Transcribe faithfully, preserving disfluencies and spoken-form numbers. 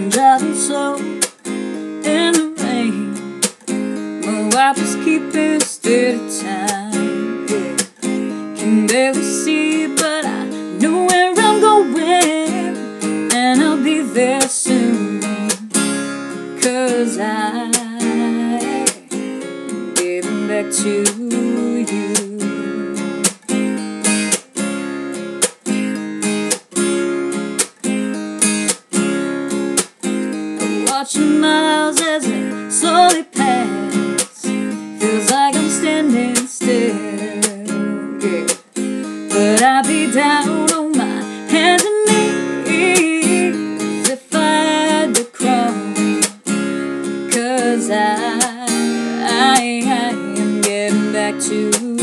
driving slow in the rain. My wipers keeping steady time. Yeah. Can barely see, but I know where I'm going, and I'll be there soon. Cause I'm giving back to you. Watching miles as they slowly pass, feels like I'm standing still, yeah. But I'd be down on my hands and knees if I had to crawl. Cause I, I, I am getting back to you.